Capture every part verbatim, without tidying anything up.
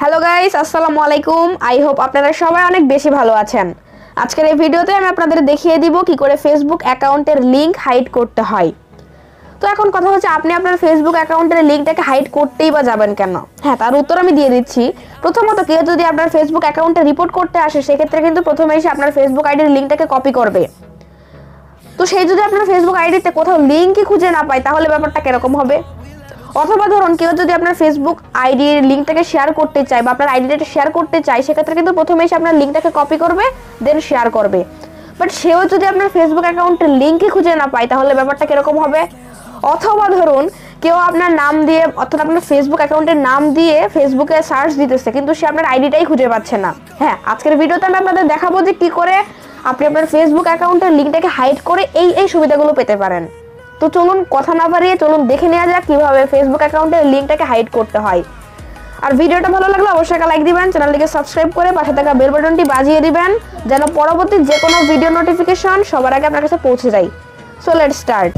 Hello guys, আসসালামু আলাইকুম। I hope আপনারা সবাই অনেক বেশি ভালো আছেন। আজকের এই ভিডিওতে আমি আপনাদের দেখিয়ে দিব কি করে ফেসবুক অ্যাকাউন্টের লিংক হাইড করতে হয়। তো এখন কথা হচ্ছে, আপনি আপনার ফেসবুক অ্যাকাউন্টের লিংকটাকে হাইড করতেই বা যাবেন কেন? হ্যাঁ, তার উত্তর আমি দিয়ে দিচ্ছি। প্রথমত, কেউ যদি আপনার ফেসবুক অ্যাকাউন্টে রিপোর্ট করতে আসে, সেক্ষেত্রে কিন্তু প্রথমে এসে আপনার ফেসবুক আইডির লিংকটাকে কপি করবে। তো সেই যদি আপনার ফেসবুক আইডিতে কোথাও লিংকই খুঁজে না পায়, তাহলে ব্যাপারটা কিরকম হবে? অথবা ধরুন, কেউ যদি আপনার ফেসবুক আইডির লিঙ্কটাকে শেয়ার করতে চায় বা আপনার আইডিটা শেয়ার করতে চায়, সেক্ষেত্রে কিন্তু প্রথমে এসে আপনার লিঙ্কটাকে কপি করবে, দেন শেয়ার করবে। বাট সেও যদি আপনার ফেসবুক অ্যাকাউন্টের লিঙ্কই খুঁজে না পায়, তাহলে ব্যাপারটা কিরকম হবে? অথবা ধরুন, কেউ আপনার নাম দিয়ে অর্থাৎ আপনার ফেসবুক অ্যাকাউন্টের নাম দিয়ে ফেসবুকে সার্চ দিতেছে, কিন্তু সে আপনার আইডিটাই খুঁজে পাচ্ছে না। হ্যাঁ, আজকের ভিডিওতে আমি আপনাদের দেখাবো যে কী করে আপনি আপনার ফেসবুক অ্যাকাউন্টের লিঙ্কটাকে হাইড করে এই এই সুবিধাগুলো পেতে পারেন। তো চলুন কথা না বাড়িয়ে চলুন দেখে নেওয়া যাক কীভাবে ফেসবুক অ্যাকাউন্টের লিঙ্কটাকে হাইড করতে হয়। আর ভিডিওটা ভালো লাগলে অবশ্যই একটা লাইক দিবেন, চ্যানেলটিকে সাবস্ক্রাইব করে পাশে থাকা বেল বাটনটি বাজিয়ে দিবেন, যেন পরবর্তী যে কোনো ভিডিও নোটিফিকেশন সবার আগে আপনার কাছে পৌঁছে যায়। So let's start.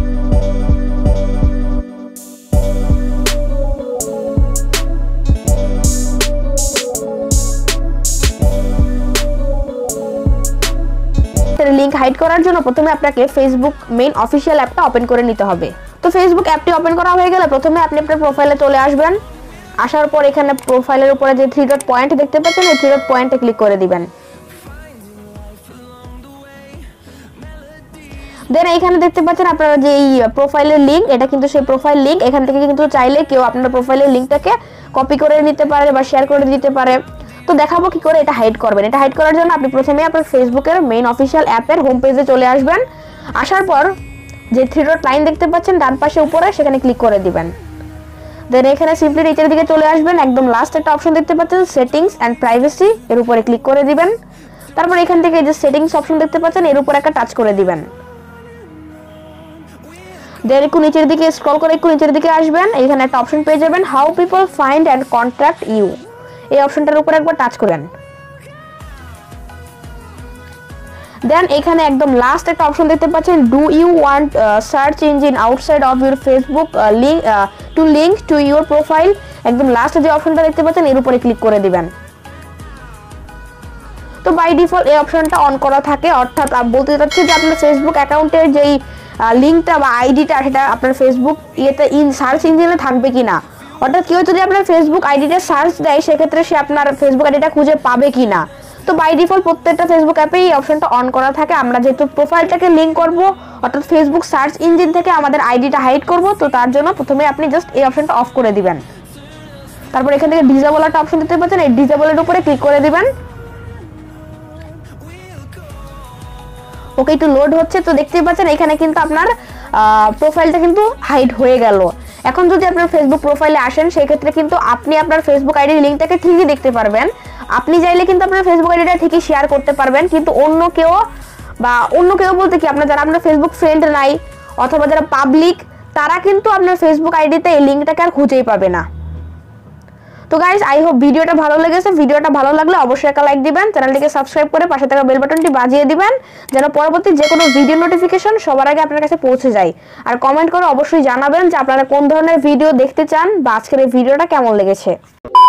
Link hide করার জন্য প্রথমে আপনাকে ফেসবুক মেইন অফিসিয়াল অ্যাপটা ওপেন করে নিতে হবে। তো ফেসবুক অ্যাপটি ওপেন করা হয়ে গেলে প্রথমে আপনি আপনার প্রোফাইলে চলে আসবেন। আসার পর এখানে প্রোফাইলের উপরে যে থ্রি ডট পয়েন্ট দেখতে পাচ্ছেন, এই থ্রি ডট পয়েন্টে ক্লিক করে দিবেন। দেন এইখানে দেখতে পাচ্ছেন আপনারা যে এই প্রোফাইলের লিঙ্ক, এটা কিন্তু সেই প্রোফাইল লিঙ্ক। এখান থেকে কিন্তু চাইলে কেউ আপনার প্রোফাইলের লিঙ্কটাকে কপি করে নিতে পারে বা শেয়ার করে দিতে পারে। তো দেখাবো কি করে এটা হাইড করবেন। এটা হাইড করার জন্য আপনি প্রথমে আপনার ফেসবুকের মেইন অফিসিয়াল অ্যাপের হোম পেজে চলে আসবেন। আসার পর যে থ্রি ডট লাইন দেখতে পাচ্ছেন ডান পাশে উপরে, সেখানে ক্লিক করে দিবেন। দেন এখানে সিম্পলি নিচের দিকে চলে আসবেন, একদম লাস্ট একটা অপশন দেখতে পাচ্ছেন সেটিংস অ্যান্ড প্রাইভেসি, এর উপরে ক্লিক করে দিবেন। তারপর এখান থেকে যে সেটিংস অপশন দেখতে পাচ্ছেন, এর উপর একটা টাচ করে দিবেন। দেন একটু নিচের দিকে স্ক্রল করে একটু নিচের দিকে আসবেন, এখানে একটা অপশন পেয়ে যাবেন how people find and contact you. এই অপশনটার উপর একবার টাচ করেন। দেন এখানে একদম লাস্ট একটা অপশন দেখতে পাচ্ছেন do you want search engine outside of your Facebook link to link to your profile. একদম লাস্টে যে অপশনটা দেখতে পাচ্ছেন, এর উপরে ক্লিক করে দিবেন। তো বাই ডিফল্ট এই অপশনটা অন করা থাকে, অর্থাৎ বলতে চাচ্ছি যে আপনার ফেসবুক অ্যাকাউন্টের যেই লিঙ্কটা বা আইডিটা, সেটা আপনার ফেসবুক ইয়েতে ইন সার্চ ইঞ্জিনে থাকবে কিনা, অর্থাৎ কেউ যদি আপনার ফেসবুক আইডিটা সার্চ দেয়, সেক্ষেত্রে সে আপনার ফেসবুক আইডিটা খুঁজে পাবে কিনা। তো বাই ডিফল্ট প্রত্যেকটা ফেসবুক অ্যাপে এই অপশনটা অন করা থাকে। আমরা যেহেতু প্রোফাইলটাকে লিঙ্ক করব, অর্থাৎ ফেসবুক সার্চ ইঞ্জিন থেকে আমাদের আইডিটা হাইড করব, তো তার জন্য প্রথমে আপনি জাস্ট এই অপশনটা অফ করে দিবেন। তারপর এখান থেকে ডিসেবল একটা অপশন দেখতে পাচ্ছেন, এই ডিসেবলের উপরে ক্লিক করে দিবেন। ওকে, একটু লোড হচ্ছে। তো দেখতেই পাচ্ছেন এখানে কিন্তু আপনার প্রোফাইলটা কিন্তু হাইড হয়ে গেল। এখন যদি আপনার ফেসবুক প্রোফাইলে আসেন, সেই ক্ষেত্রে কিন্তু আপনি আপনার ফেসবুক আইডির লিঙ্কটাকে ঠিকই দেখতে পারবেন। আপনি চাইলে কিন্তু আপনার ফেসবুক আইডিটা ঠিকই শেয়ার করতে পারবেন, কিন্তু অন্য কেউ বা অন্য কেউ বলতে কি আপনার যারা আপনার ফেসবুক ফ্রেন্ড নাই অথবা যারা পাবলিক, তারা কিন্তু আপনার ফেসবুক আইডিতে এই লিঙ্কটাকে আর খুঁজেই পাবে না। তো গাইস, আই হোপ ভিডিওটা ভালো লেগেছে। ভিডিওটা ভালো লাগলে অবশ্যই একটা লাইক দিবেন, চ্যানেলটিকে সাবস্ক্রাইব করে পাশে থাকা বেল বাটনটি বাজিয়ে দিবেন, যেন পরবর্তী যে কোনো ভিডিও নোটিফিকেশন সবার আগে আপনার কাছে পৌঁছে যায়। আর কমেন্ট করে অবশ্যই জানাবেন যে আপনারা কোন ধরনের ভিডিও দেখতে চান বা আজকের এই ভিডিওটা কেমন লেগেছে।